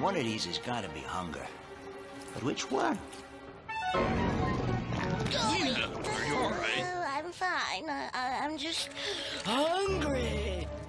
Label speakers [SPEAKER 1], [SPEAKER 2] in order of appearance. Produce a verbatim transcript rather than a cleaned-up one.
[SPEAKER 1] One of these has got to be hunger. But which one?
[SPEAKER 2] Oblina, are you all right?
[SPEAKER 3] Uh, I'm fine. I, I, I'm just hungry.